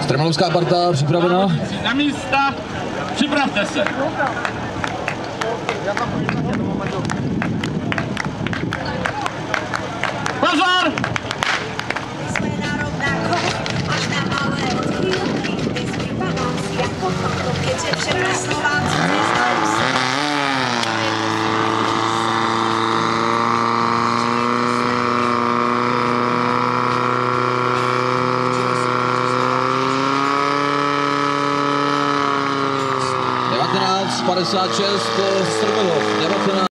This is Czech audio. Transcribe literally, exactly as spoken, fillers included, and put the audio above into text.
Stremalovská parta připravena. Na místa, připravte se. Pozor! devatenáct padesát šest Strmelov.